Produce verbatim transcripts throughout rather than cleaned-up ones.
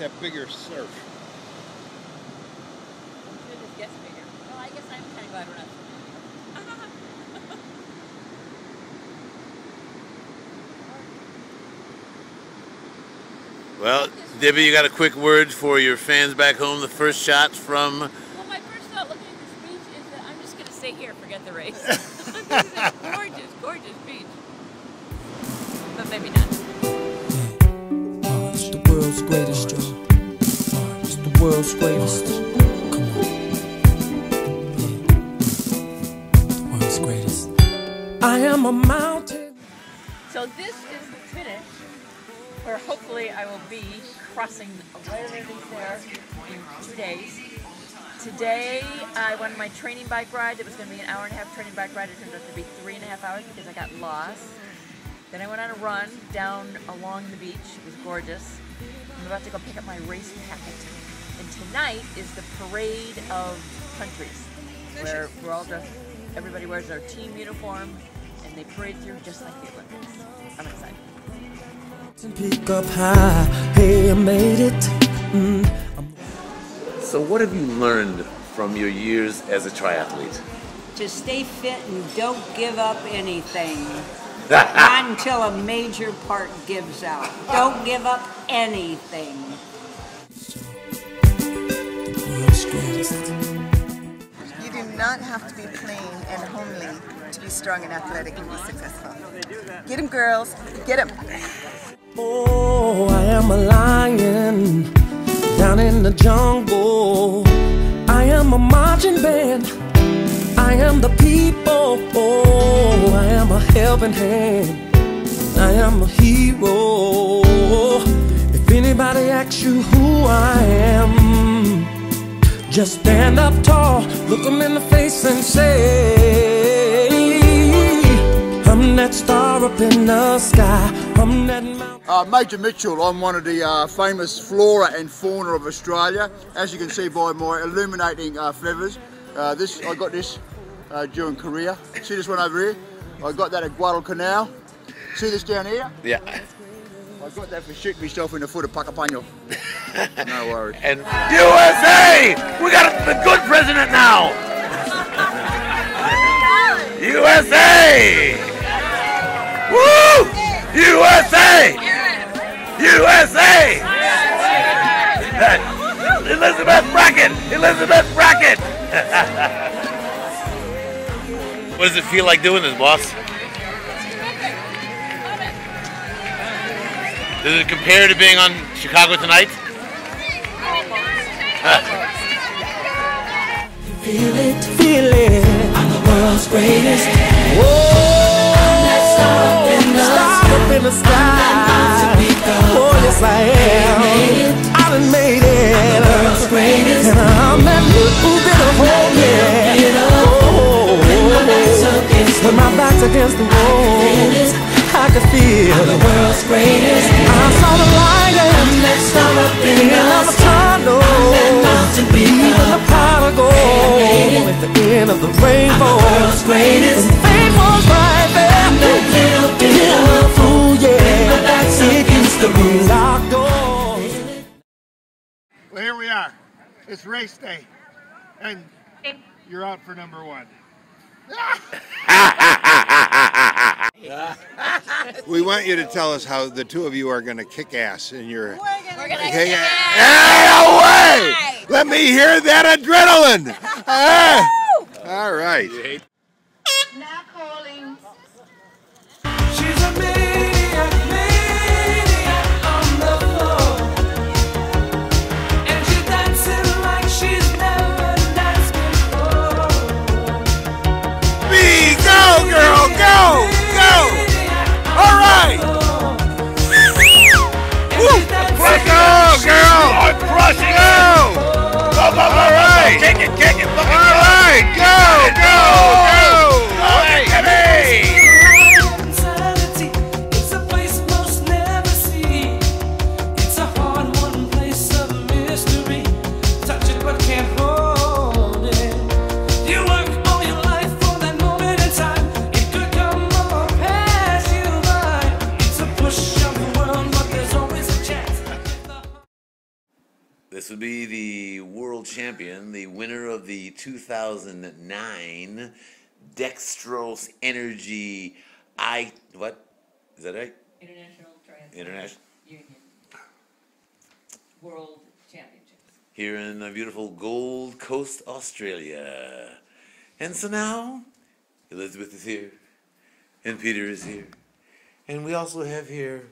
have bigger surf. It just gets bigger. Well, I guess I'm kind of glad we're not. Well, Debbie, you got a quick word for your fans back home. The first shot from... Well, my first thought looking at this beach is that I'm just going to stay here, forget the race. This is a gorgeous, gorgeous beach. But maybe not. Uh, it's the world's greatest, y'all. Uh, it's the world's greatest. Come on. Yeah. The world's greatest. I am a mountain. So this is the finish, where hopefully I will be crossing right underneath there in two days. Today I went on my training bike ride. It was going to be an hour and a half training bike ride. It turned out to be three and a half hours because I got lost. Then I went on a run down along the beach. It was gorgeous. I'm about to go pick up my race packet. And tonight is the parade of countries, where we're all dressed, everybody wears their team uniform, and they parade through just like the Olympics. I'm excited. Pick up high, hey, I made it. Mm. So what have you learned from your years as a triathlete? To stay fit and don't give up anything. Not until a major part gives out. Don't give up anything. The world's greatest. You do not have to be plain and homely to be strong and athletic and be successful. Get them, girls. Get them. Oh, I am a lion down in the jungle. I am a marching band. I am the people. Oh, I am a helping hand. I am a hero. If anybody asks you who I am, just stand up tall, look them in the face and say, I'm that star up in the sky. I'm that mountain. Uh, Major Mitchell, I'm one of the uh, famous flora and fauna of Australia. As you can see by my illuminating uh, feathers, uh, this I got this uh, during Korea. See this one over here? I got that at Guadalcanal. See this down here? Yeah. I got that for shooting myself in the foot of Puckapunyal. No worries. And U S A! We got a, the good president now! U S A! Woo! U S A! U S A! Elizabeth Brackett! Elizabeth Brackett! What does it feel like doing this, boss? Does it compare to being on Chicago Tonight? Feel it, feel it. I'm the world's greatest. Whoa, I'm that star up in the star up in the sky. Oh, yes I am. I done made it. I'm the world's greatest. And I'm that little bit of hope, yeah. Oh, when my back's against the wall, I could feel I'm the world's greatest. I saw the light and I'm that star up in the tunnel. I'm that mountain peak, the pot of gold at the end of the rainbow. I'm the world's greatest. And fate was right there. I'm that little bit of fool, yeah. My back's against the room. Locked doors. Well, here we are. It's race day, and you're out for number one. We want you to tell us how the two of you are going to kick ass in your... We're gonna Hey, away! Let me hear that adrenaline! Ah, all right. Now calling. She's a maniac, maniac on the floor. And she's dancing like she's never danced before. Be, go, girl, go, go! All right! Woo! Let's go, girl! I'm crushing go! Go, go, go, all right! Kick it, kick it! All right, go, go, go! will be the world champion, the winner of the two thousand nine Dextrose Energy I what is that right? International Trans International Union World Championships here in uh, beautiful Gold Coast, Australia. And so now Elizabeth is here, and Peter is here, and we also have here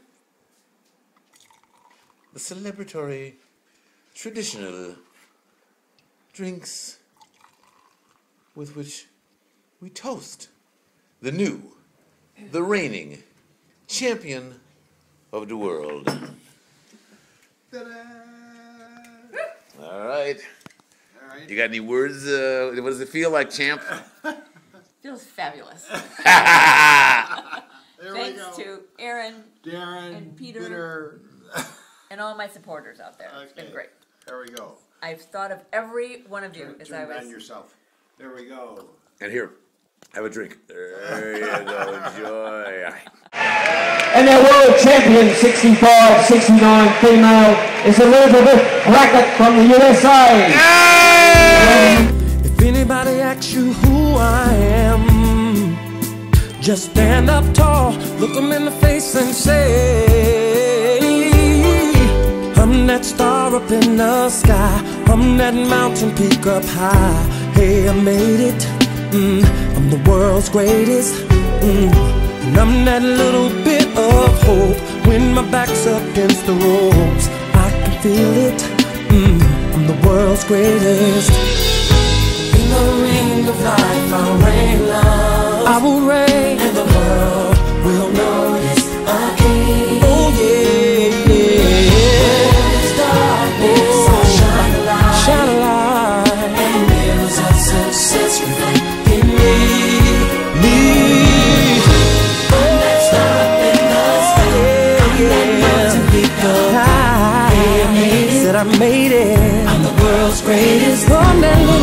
the celebratory traditional drinks with which we toast the new, the reigning champion of the world. All right. All right. You got any words? Uh, what does it feel like, champ? feels fabulous. There we Thanks go. to Aaron Darren, and Peter. Peter. and all my supporters out there. It's been Okay. great. There we go. I've thought of every one of you Turn, as turn I it on was. yourself. There we go. And here, have a drink. There you go, enjoy. And their world champion, sixty-five sixty-nine female, is Elizabeth Brackett from the U S A. If anybody asks you who I am, just stand up tall, look them in the face and say, I'm that star up in the sky, I'm that mountain peak up high. Hey, I made it, mm, I'm the world's greatest, mm, and I'm that little bit of hope when my back's up against the ropes. I can feel it, mm, I'm the world's greatest. In the ring of life, I'll reign love. I will reign, and the world will notice again. Oh yeah, yeah. There's darkness, oh, I'll shine a light, shine a light, and mirrors of success reflect in me, me. I'm that star in the sky, I'm that mountain peak up high. Said I made it, I'm the world's greatest. I'm that